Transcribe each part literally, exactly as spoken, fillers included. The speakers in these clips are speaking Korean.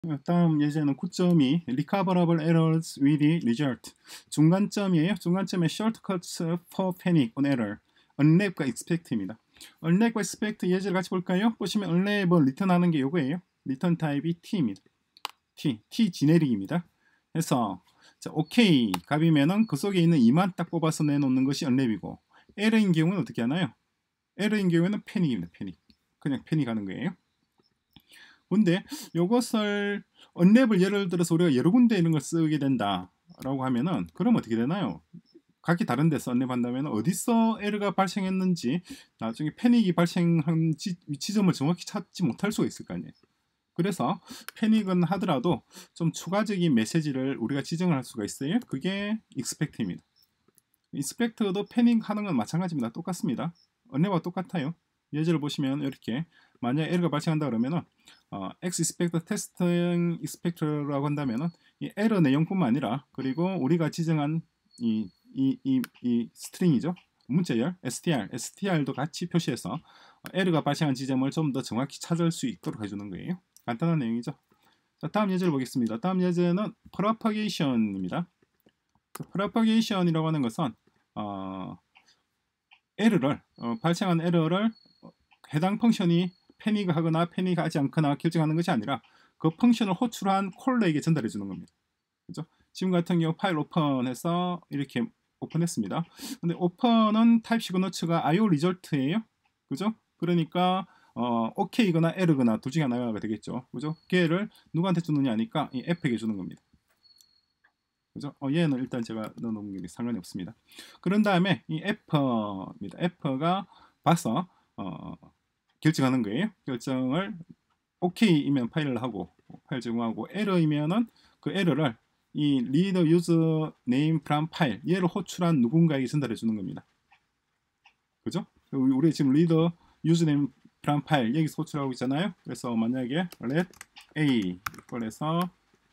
다음 예제는 구 점 이 recoverable errors with result. 중간점이에요. 중간점에 shortcuts for panic on error. unwrap과 expect입니다. unwrap과 expect 예제를 같이 볼까요? 보시면 unwrap을 리턴하는 게 요거예요. 리턴 타입이 t입니다. t, t 지네릭입니다. 그래서 자, 오케이 값이면은 그 속에 있는 이만 딱 뽑아서 내놓는 것이 unwrap이고, error인 경우는 어떻게 하나요? error인 경우에는 패닉입니다. 패닉. 그냥 패닉하는 거예요. 근데 이것을 언랩을 예를 들어서 우리가 여러 군데 이런 걸 쓰게 된다라고 하면은, 그럼 어떻게 되나요? 각기 다른 데서 언랩한다면 어디서 에러가 발생했는지, 나중에 패닉이 발생한 지, 지점을 정확히 찾지 못할 수가 있을 거 아니에요. 그래서 패닉은 하더라도 좀 추가적인 메시지를 우리가 지정을 할 수가 있어요. 그게 expect입니다. expect도 패닉하는 건 마찬가지입니다. 똑같습니다. 언랩과 똑같아요. 예제를 보시면 이렇게 만약 에러가 발생한다 그러면은 어, x expect testing expect라고 한다면은 이 에러 내용뿐만 아니라, 그리고 우리가 지정한 이 이 이 이 스트링이죠. 문자열 str, str도 같이 표시해서 에러가 발생한 지점을 좀 더 정확히 찾을 수 있도록 해주는 거예요. 간단한 내용이죠. 자, 다음 예제를 보겠습니다. 다음 예제는 propagation입니다. propagation이라고 하는 것은 어, 에러를 어, 발생한 에러를 해당 펑션이 패닉하거나 패닉하지 않거나 결정하는 것이 아니라 그 펑션을 호출한 콜러에게 전달해 주는 겁니다. 그죠? 지금 같은 경우 파일 오픈해서 이렇게 오픈했습니다. 근데 오픈은 타입 시그너처가 아이오 리절트예요. 그죠? 그러니까 어, 오케이거나 에러거나 둘 중에 하나가 되겠죠. 그죠? 걔를 누구한테 주느냐 하니까 이 F에게 주는 겁니다. 그죠? 어, 얘는 일단 제가 넣어놓은 게 상관이 없습니다. 그런 다음에 이 F입니다. F가 봐서 어, 결정하는 거예요. 결정을 오케이이면 파일을 하고 파일 제공하고, 에러이면은 그 에러를 이 리더 유저 네임 프람 파일 얘를 호출한 누군가에게 전달해 주는 겁니다. 그죠? 우리 지금 리더 유저 네임 프람 파일 여기서 호출하고 있잖아요. 그래서 만약에 let a 이걸해서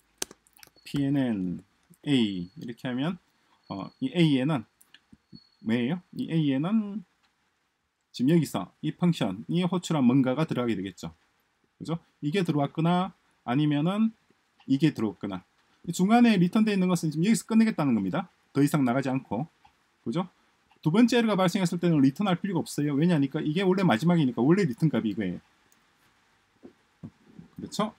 pnn a 이렇게 하면 어, 이 a에는 뭐예요? 이 a에는 지금 여기서 이 펑션이 호출한 뭔가가 들어가게 되겠죠. 그죠? 이게 들어왔거나 아니면은 이게 들어왔거나, 중간에 리턴되어 있는 것은 지금 여기서 끝내겠다는 겁니다. 더 이상 나가지 않고. 그죠? 두 번째 에러가 발생했을 때는 리턴할 필요가 없어요. 왜냐니까 이게 원래 마지막이니까 원래 리턴 값이 이거예요. 그렇죠?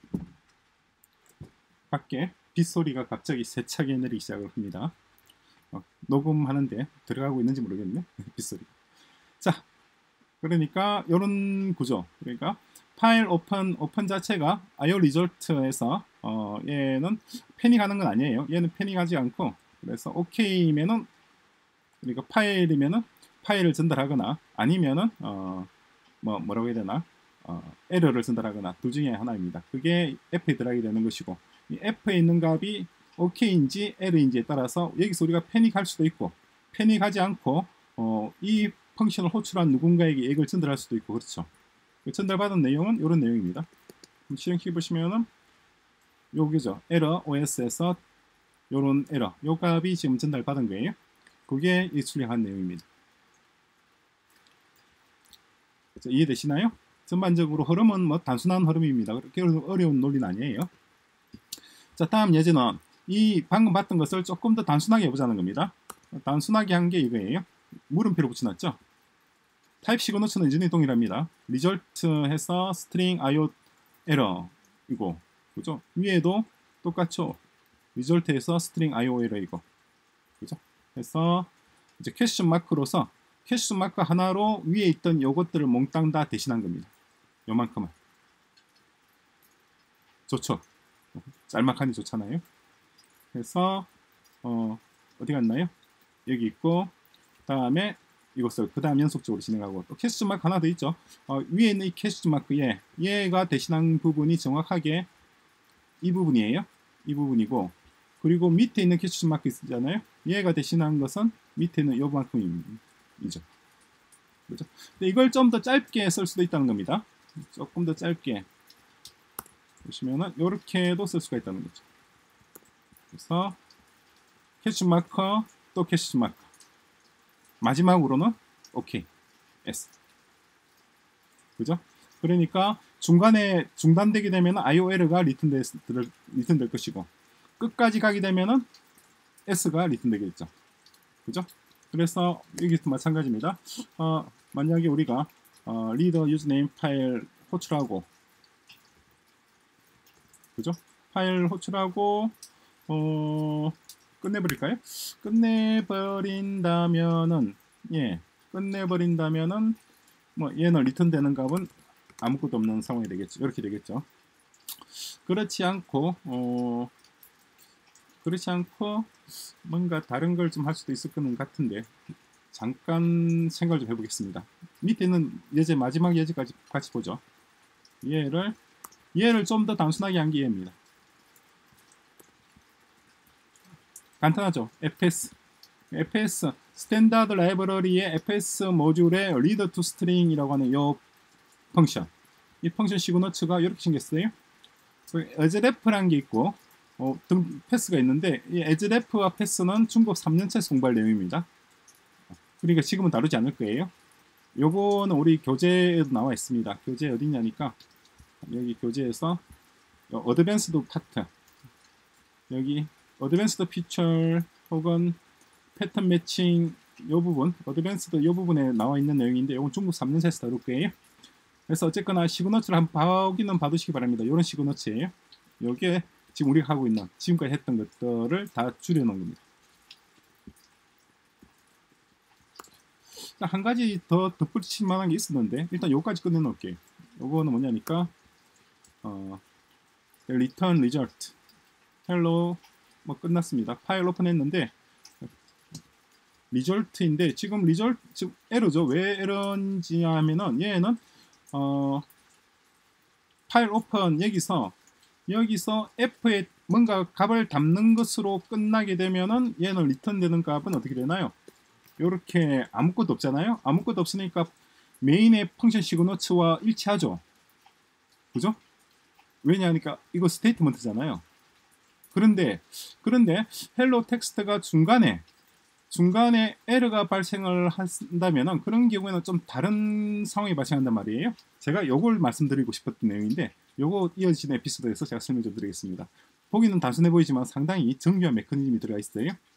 밖에 빗소리가 갑자기 세차게 내리기 시작을 합니다. 어, 녹음하는데 들어가고 있는지 모르겠네. 빗소리. 자, 그러니까 이런 구조. 그러니까 파일 오픈 오픈 자체가 아이오 리졸트에서 어, 얘는 패닉하는 건 아니에요. 얘는 패닉하지 않고, 그래서 오케이면은, 그러니까 파일이면은 파일을 전달하거나 아니면은 어, 뭐 뭐라고 해야 되나 어, 에러를 전달하거나 둘 중에 하나입니다. 그게 F에 들어가게 되는 것이고, 이 F에 있는 값이 오케이인지 에러인지에 따라서 여기서 우리가 패닉할 수도 있고 패닉하지 않고 어, 이 펑션을 호출한 누군가에게 액을 전달할 수도 있고, 그렇죠. 전달받은 내용은 이런 내용입니다. 실행키 보시면은 여기죠. 에러 오에스에서 이런 에러, 요 값이 지금 전달받은 거예요. 그게 이 출력한 내용입니다. 자, 이해되시나요? 전반적으로 흐름은 뭐 단순한 흐름입니다. 그렇게 어려운 논리는 아니에요. 자, 다음 예제는 이 방금 봤던 것을 조금 더 단순하게 해보자는 겁니다. 단순하게 한 게 이거예요. 물음표를 붙여놨죠. 타입 시그너처는 여전히 동일합니다. 리절트 해서 스트링 아이오 에러이고, 그죠? 위에도 똑같죠. 리절트에서 스트링 아이오 에러이고, 그죠? 해서 이제 퀘스천 마크로서 퀘스천 마크 하나로 위에 있던 요것들을 몽땅 다 대신한 겁니다. 요만큼은. 좋죠? 짤막하니 좋잖아요. 그래서 어, 어디 갔나요? 여기 있고, 그 다음에 이것을 그 다음 연속적으로 진행하고, 또 캐스트 마크 하나 더 있죠. 어, 위에 있는 이 캐스트 마크 얘, 얘가 대신한 부분이 정확하게 이 부분이에요. 이 부분이고, 그리고 밑에 있는 캐스트 마크 있잖아요. 얘가 대신한 것은 밑에 있는 요만큼이죠. 그렇죠? 근데 이걸 좀 더 짧게 쓸 수도 있다는 겁니다. 조금 더 짧게 보시면은 이렇게도 쓸 수가 있다는 거죠. 그래서 캐스트 마커 또 캐스트 마커, 마지막으로는 오케이 S. 그죠? 그러니까 중간에 중단되게 되면 아이오 에러가 리턴될, 리턴될 것이고 끝까지 가게 되면은 S가 리턴되겠죠. 그죠? 그래서 여기도 마찬가지입니다. 어, 만약에 우리가 어, 리더 유즈네임 파일 호출하고 그죠? 파일 호출하고 어, 끝내버릴까요? 끝내버린다면은 예, 끝내버린다면은 뭐 얘는 리턴되는 값은 아무것도 없는 상황이 되겠죠. 이렇게 되겠죠. 그렇지 않고 어, 그렇지 않고 뭔가 다른 걸 좀 할 수도 있을 것 같은데 잠깐 생각을 좀 해보겠습니다. 밑에 있는 예제 마지막 예제까지 같이 보죠. 얘를 얘를 좀 더 단순하게 한 게 얘입니다. 간단하죠. 에프에스 에프에스 스탠다드 라이브러리의 에프에스 모듈의 read to string이라고 하는 이 펑션, 이 펑션 시그너처가 이렇게 생겼어요. 에즈레프라는 게 있고 어, 등 패스가 있는데 이 에즈레프와 패스는 중급 삼 년차에서 공부할 내용입니다. 그러니까 지금은 다루지 않을 거예요. 요거는 우리 교재에도 나와 있습니다. 교재 어디냐니까 여기 교재에서 어드밴스드 파트, 여기 어드밴스드 피처 혹은 패턴 매칭 요 부분, 어드밴스드 요 부분에 나와 있는 내용인데 요건 중급 삼 년차에서 다룰 거예요. 그래서 어쨌거나 시그너처를 한번 확인은 받으시기 바랍니다. 이런 시그너처예요. 여기에 지금 우리가 하고 있는 지금까지 했던 것들을 다 줄여놓은 겁니다. 한 가지 더 덧붙일 만한 게 있었는데 일단 요거까지 끝내놓을게요. 요거는 뭐냐니까 어, return result hello 뭐 끝났습니다. 파일 오픈했는데 리절트인데 지금 리절트 지금 에러죠. 왜 에러인지 하면은 얘는 어, 파일 오픈 여기서 여기서 F에 뭔가 값을 담는 것으로 끝나게 되면은 얘는 리턴되는 값은 어떻게 되나요? 이렇게 아무것도 없잖아요. 아무것도 없으니까 메인의 펑션 시그너처와 일치하죠. 그죠? 왜냐하니까 이거 스테이트먼트잖아요. 그런데 그런데 헬로 텍스트가 중간에 중간에 에러가 발생을 한다면은 그런 경우에는 좀 다른 상황이 발생한단 말이에요. 제가 요걸 말씀드리고 싶었던 내용인데 요거 이어지는 에피소드에서 제가 설명 좀 드리겠습니다. 보기는 단순해 보이지만 상당히 정교한 메커니즘이 들어가 있어요.